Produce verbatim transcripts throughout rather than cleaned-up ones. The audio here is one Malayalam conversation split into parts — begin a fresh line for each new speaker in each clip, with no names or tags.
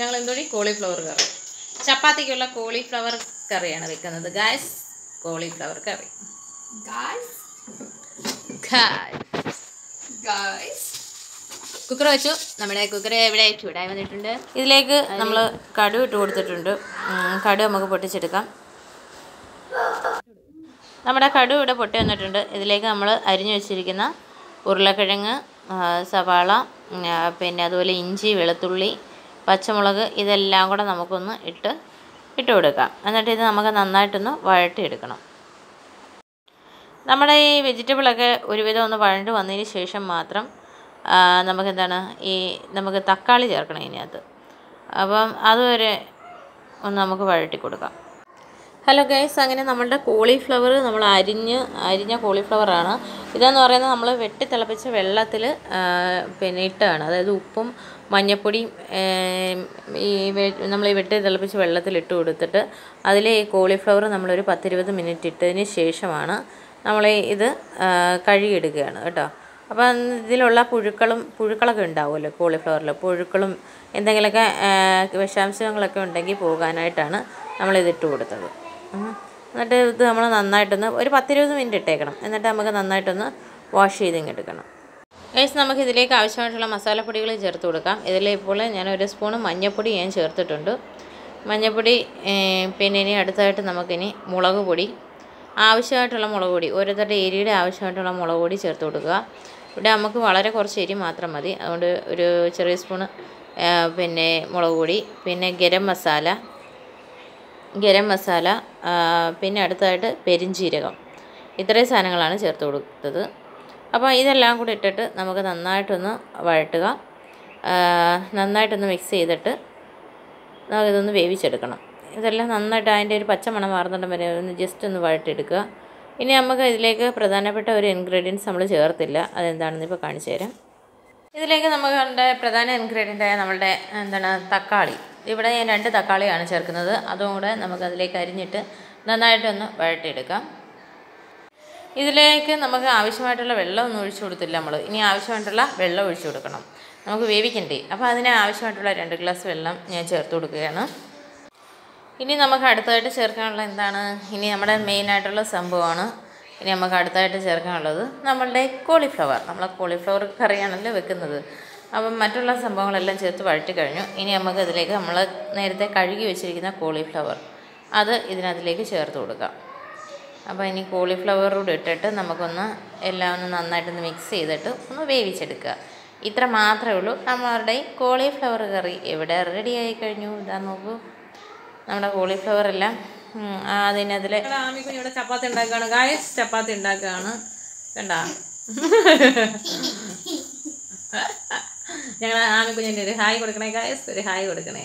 ഞങ്ങൾ എന്തോടി കോളിഫ്ലവർ കറി, ചപ്പാത്തിക്കുള്ള കോളിഫ്ലവർ കറിയാണ് വെക്കുന്നത് ഗായ്സ്. കോളിഫ്ലവർ കറി കുക്കർ വെച്ചു. നമ്മുടെ കുക്കർ എവിടെ ചൂടായി വന്നിട്ടുണ്ട്. ഇതിലേക്ക് നമ്മൾ കടുക് ഇട്ട് കൊടുത്തിട്ടുണ്ട്. കടുക് നമുക്ക് പൊട്ടിച്ചെടുക്കാം. നമ്മുടെ കടുക് ഇവിടെ പൊട്ടി വന്നിട്ടുണ്ട്. ഇതിലേക്ക് നമ്മൾ അരിഞ്ഞു വെച്ചിരിക്കുന്ന ഉരുളക്കിഴങ്ങ്, സവാള, പിന്നെ അതുപോലെ ഇഞ്ചി, വെളുത്തുള്ളി, പച്ചമുളക് ഇതെല്ലാം കൂടെ നമുക്കൊന്ന് ഇട്ട് ഇട്ട് കൊടുക്കാം. എന്നിട്ട് ഇത് നമുക്ക് നന്നായിട്ടൊന്ന് വഴട്ടിയെടുക്കണം. നമ്മുടെ ഈ വെജിറ്റബിളൊക്കെ ഒരുവിധം ഒന്ന് വഴണ്ട് വന്നതിന് ശേഷം മാത്രം നമുക്കെന്താണ് ഈ നമുക്ക് തക്കാളി ചേർക്കണം ഇതിനകത്ത്. അപ്പം അതുവരെ ഒന്ന് നമുക്ക് വഴട്ടി കൊടുക്കാം. ഹലോ ഗൈസ്, അങ്ങനെ നമ്മളുടെ കോളിഫ്ലവർ നമ്മൾ അരിഞ്ഞ് അരിഞ്ഞ കോളിഫ്ലവറാണ്. ഇതെന്ന് പറയുന്നത് നമ്മൾ വെട്ടി തിളപ്പിച്ച വെള്ളത്തിൽ പിന്നെ ഇട്ടാണ്. അതായത് ഉപ്പും മഞ്ഞൾപ്പൊടിയും ഈ നമ്മൾ ഈ വെട്ടി തിളപ്പിച്ച വെള്ളത്തിൽ ഇട്ട് കൊടുത്തിട്ട് അതിൽ ഈ കോളിഫ്ലവർ നമ്മളൊരു പത്തിരുപത് മിനിറ്റ് ഇട്ടതിന് ശേഷമാണ് നമ്മൾ ഇത് കഴുകിയെടുക്കുകയാണ് കേട്ടോ. അപ്പം ഇതിലുള്ള പുഴുക്കളും പുഴുക്കളൊക്കെ ഉണ്ടാവുമല്ലോ കോളിഫ്ലവറിൽ, പുഴുക്കളും എന്തെങ്കിലുമൊക്കെ വിഷാംശങ്ങളൊക്കെ ഉണ്ടെങ്കിൽ പോകാനായിട്ടാണ് നമ്മളിതിട്ട് കൊടുത്തത്. എന്നിട്ട് ഇത് നമ്മൾ നന്നായിട്ടൊന്ന് ഒരു പത്തിരുപത് മിനിറ്റ് ഇട്ടേക്കണം. എന്നിട്ട് നമുക്ക് നന്നായിട്ടൊന്ന് വാഷ് ചെയ്തിങ്ങെടുക്കണം. ഗൈസ്, നമുക്ക് ഇതിലേക്ക് ആവശ്യമായിട്ടുള്ള മസാലപ്പൊടികൾ ചേർത്ത് കൊടുക്കാം. ഇതിലിപ്പോൾ ഞാനൊരു സ്പൂണ് മഞ്ഞൾപ്പൊടി ഞാൻ ചേർത്തിട്ടുണ്ട്. മഞ്ഞൾപ്പൊടി പിന്നെ ഇനി അടുത്തായിട്ട് നമുക്കിനി മുളക് പൊടി, ആവശ്യമായിട്ടുള്ള മുളക് പൊടി, ഓരോരുത്തരുടെ എരിയുടെ ആവശ്യമായിട്ടുള്ള മുളക് പൊടി ചേർത്ത് കൊടുക്കുക. ഇവിടെ നമുക്ക് വളരെ കുറച്ച് എരി മാത്രം മതി. അതുകൊണ്ട് ഒരു ചെറിയ സ്പൂണ് പിന്നെ മുളക് പൊടി, പിന്നെ ഗരം മസാല ഗരം മസാല പിന്നെ അടുത്തതായിട്ട് പെരിഞ്ജീരകം, ഇത്രയും സാധനങ്ങളാണ് ചേർത്ത് കൊടുത്തത്. അപ്പോൾ ഇതെല്ലാം കൂടി ഇട്ടിട്ട് നമുക്ക് നന്നായിട്ടൊന്ന് വഴട്ടുക. നന്നായിട്ടൊന്ന് മിക്സ് ചെയ്തിട്ട് നമുക്കിതൊന്ന് വേവിച്ചെടുക്കണം. ഇതെല്ലാം നന്നായിട്ട് അതിൻ്റെ ഒരു പച്ചമണം മാറുന്നിടം വരെ ഒന്ന് ജസ്റ്റ് ഒന്ന് വഴട്ടിയെടുക്കുക. ഇനി നമുക്ക് ഇതിലേക്ക് പ്രധാനപ്പെട്ട ഒരു ഇൻഗ്രീഡിയൻസ് നമ്മൾ ചേർത്തില്ല. അതെന്താണെന്ന് ഇപ്പോൾ കാണിച്ചു തരാം. ഇതിലേക്ക് നമ്മളുടെ പ്രധാന ഇൻഗ്രീഡിയൻ്റായ നമ്മളുടെ എന്താണ് തക്കാളി. ഇവിടെ ഞാൻ രണ്ട് തക്കാളിയാണ് ചേർക്കുന്നത്. അതും കൂടെ നമുക്കതിലേക്ക് അരിഞ്ഞിട്ട് നന്നായിട്ടൊന്ന് വഴട്ടിയെടുക്കാം. ഇതിലേക്ക് നമുക്ക് ആവശ്യമായിട്ടുള്ള വെള്ളം ഒന്നും ഒഴിച്ചു കൊടുത്തില്ല നമ്മൾ. ഇനി ആവശ്യമായിട്ടുള്ള വെള്ളം ഒഴിച്ചു കൊടുക്കണം. നമുക്ക് വേവിക്കണ്ടേ. അപ്പോൾ അതിന് ആവശ്യമായിട്ടുള്ള രണ്ട് ഗ്ലാസ് വെള്ളം ഞാൻ ചേർത്ത് കൊടുക്കുകയാണ്. ഇനി നമുക്ക് അടുത്തതായിട്ട് ചേർക്കാനുള്ള എന്താണ്, ഇനി നമ്മുടെ മെയിനായിട്ടുള്ള സംഭവമാണ്. ഇനി നമുക്ക് അടുത്തായിട്ട് ചേർക്കാനുള്ളത് നമ്മളുടെ കോളിഫ്ലവർ. നമ്മൾ കോളിഫ്ലവർ കറിയാണല്ലോ വെക്കുന്നത്. അപ്പം മറ്റുള്ള സംഭവങ്ങളെല്ലാം ചേർത്ത് വഴറ്റി കഴിഞ്ഞു. ഇനി നമുക്ക് ഇതിലേക്ക് നമ്മൾ നേരത്തെ കഴുകി വെച്ചിരിക്കുന്ന കോളിഫ്ലവർ അത് ഇതിനകത്തിലേക്ക് ചേർത്ത് കൊടുക്കാം. അപ്പോൾ ഇനി കോളിഫ്ലവർ കൂടെ ഇട്ടിട്ട് നമുക്കൊന്ന് എല്ലാം ഒന്ന് നന്നായിട്ടൊന്ന് മിക്സ് ചെയ്തിട്ട് ഒന്ന് വേവിച്ചെടുക്കുക. ഇത്ര മാത്രമേ ഉള്ളൂ. നമ്മളുടെ കോളിഫ്ലവർ കറി ഇവിടെ റെഡി ആയി കഴിഞ്ഞു. ഇതാ നോക്കൂ, നമ്മുടെ കോളിഫ്ലവർ എല്ലാം അതിനതിൽ ആമിക്കുഞ്ഞിവിടെ ചപ്പാത്തി ഉണ്ടാക്കുകയാണ് ഗായ്സ്. ചപ്പാത്തി ഉണ്ടാക്കുകയാണ് കണ്ടാ. ഞങ്ങൾ ആമിക്കുഞ്ഞിൻ്റെ ഒരു ഹായ് കൊടുക്കണേ ഗായ്സ്, ഒരു ഹായ് കൊടുക്കണേ.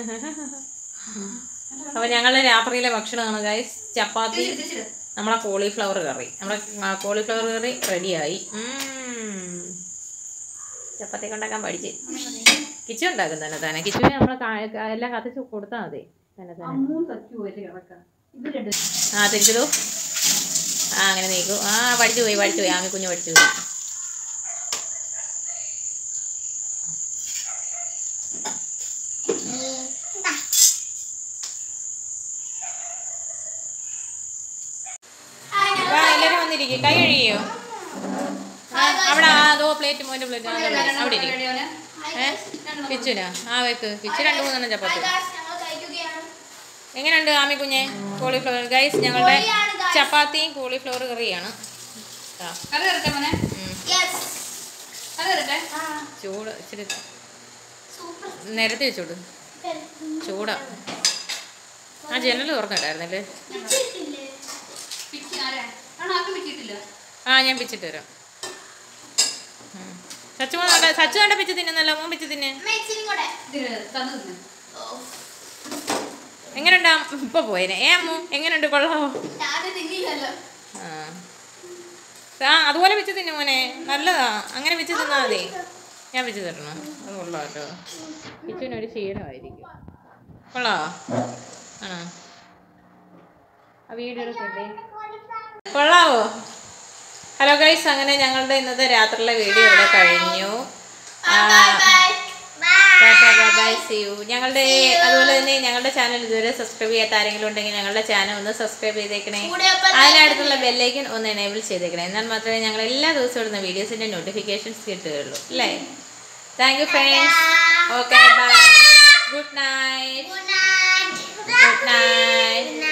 അപ്പോൾ ഞങ്ങളുടെ രാത്രിയിലെ ഭക്ഷണമാണ് ഗായ്സ് ചപ്പാത്തി, നമ്മളെ കോളിഫ്ലവർ കറി. നമ്മുടെ കോളിഫ്ലവർ കറി റെഡിയായി. ചപ്പാത്തിയൊക്കെ ഉണ്ടാക്കാൻ പഠിച്ച് കിച്ചു ഉണ്ടാക്കും തന്നെ തന്നെ. കിച്ചുവിനെ നമ്മൾ എല്ലാം കത്തിച്ച് കൊടുത്താൽ മതി തന്നെ തന്നെ. ആ തിരിച്ചതോ, ആ അങ്ങനെ നീക്കൂ. ആ പഠിച്ചു പോയി പഠിച്ചു പോയി ആമിക്കുഞ്ഞ് പഠിച്ചു പോയി. എല്ലാവരും വന്നിരിക്കും. കൈ കഴുകിയോ? അവിടെ അതോ പ്ലേറ്റ് മോൻ്റെ പ്ലേറ്റ് അവിടെ ഇരിക്കും. ഏഹ് കിച്ചുനാ ആ വെക്ക്. കിച്ചു രണ്ട് മൂന്നെണ്ണം ചപ്പാത്തി. എങ്ങനെയുണ്ട് ആമിക്കുഞ്ഞെ കോളിഫ്ലവർ ഗൈസ്? ഞങ്ങളുടെ ചപ്പാത്തിയും കോളിഫ്ലവർ കറിയാണ്. ചൂട് ഇച്ചിരി നിരത്തി വെച്ചോട്, ചൂടാ. ആ ജനൽ തുറന്നിട്ടായിരുന്നല്ലേ? ആ ഞാൻ പിച്ചിട്ട് തരാം. സച്ചു സച്ചു കണ്ട പിച്ച് തിന്നുന്നല്ലോ. മോൻ പിച്ച് തിന്നെ. എങ്ങനെയുണ്ടാ ഇപ്പൊ പോയേനെ? ഏ അമ്മു എങ്ങനെയുണ്ട്? കൊള്ളാമോ? ആ അതുപോലെ പിച്ച് തിന്നു മോനെ, നല്ലതാ. അങ്ങനെ പിച്ച് തിന്നാ മതി. ഞാൻ പിച്ച് തരണോ? അത് കൊള്ളാമല്ലോ. പിച്ചിനൊരു ക്ഷീണമായിരിക്കും. കൊള്ളാമോ? ആണോ? ആ വീഡിയോ കൊള്ളാവോ? ഹലോ ഗൈസ്, അങ്ങനെ ഞങ്ങളുടെ ഇന്നത്തെ രാത്രിയിലെ വീഡിയോ ഇവിടെ കഴിഞ്ഞു. Bye bye. See you. ഞങ്ങളുടെ അതുപോലെ തന്നെ ഞങ്ങളുടെ ചാനൽ ഇതുവരെ സബ്സ്ക്രൈബ് ചെയ്യാത്ത ആരെങ്കിലും ഉണ്ടെങ്കിൽ ഞങ്ങളുടെ ചാനൽ ഒന്ന് സബ്സ്ക്രൈബ് ചെയ്തേക്കണേ. അതിനടുത്തുള്ള ബെല്ലൈക്കൻ ഒന്ന് എനേബിൾ ചെയ്തേക്കണേ. എന്നാൽ മാത്രമേ ഞങ്ങൾ എല്ലാ ദിവസവും ഇടുന്ന വീഡിയോസിൻ്റെ നോട്ടിഫിക്കേഷൻസ് കിട്ടുകയുള്ളൂ അല്ലേ. Thank you friends. Okay bye. Good night. Good night.